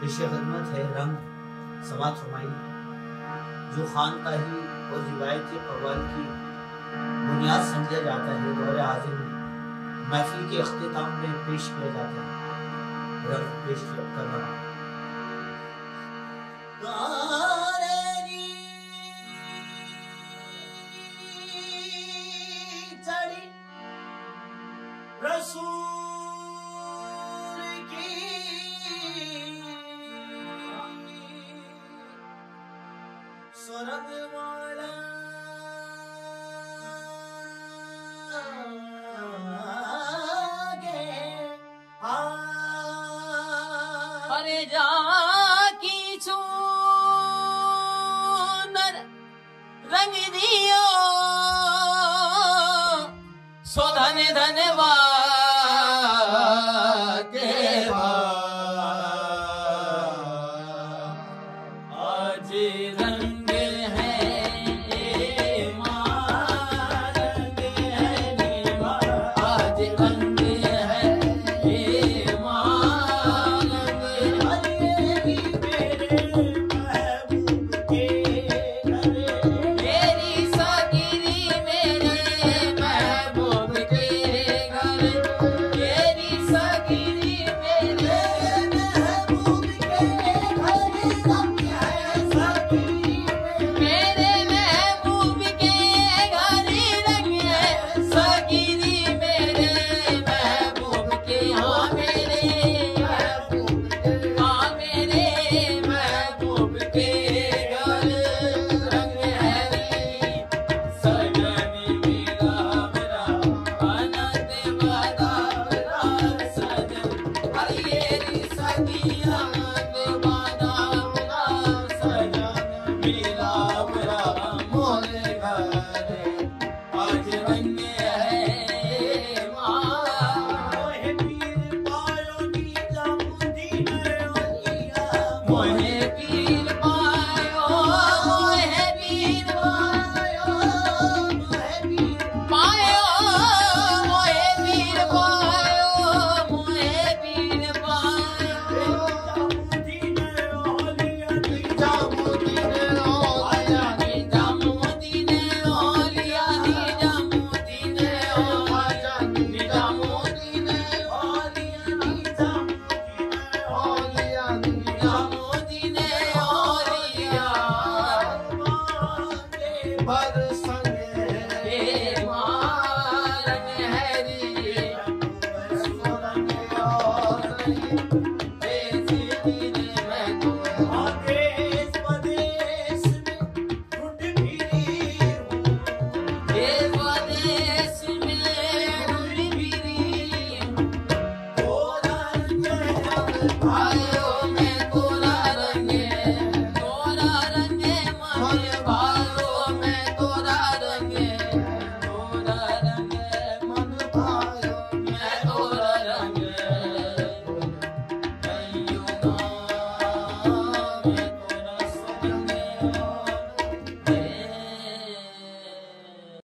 पेश खिदमत है रंग समात फरमाई, जो खानकाही और रिवायती कव्वाल की बुनियाद समझा जाता है। दौरे आज़िम महफिल के अख्तिताम में पेश किया जाता है। रंग पेश कर रहा अरे जा की चूनर रंग दियो सो धन धनवा के आज रंग है माँ रंग है नीवा, आज रंग है माँ मेरी सगिरी मेरे महबूब के घर, मेरी सगिरी मेरे महबूब के घर, मेरे महबूब के घर रंग है सगिरी मेरे महबूब के। हाँ मेरे महबूब के घर रंग है सजनी मेरा मेरा अनंत बादावरा सजन, अरे सगिया अनंत बादावरा सजन मेरा मेरा मोर घर आज रंग है माँ। मोहे पीर पायो मोहे पीर पायो पायो मोहे पीर पायो मोहे पीर पायो जामुदीन ओलिया जामुदीन ओलिया जामुदीन ओलिया जामुदीन ओलिया जामुदीन ओलिया बर संग है मारन हैरी सोरंग और देश दिन में तो देश प्रदेश में ढूंढ फिरी हूँ, देश प्रदेश में ढूंढ फिरी हूँ, तोरा रंग भाइयों में तोरा रंग मन भाइयों में तोरा रंग मन भाइयों में तोरा रंग कहियो ना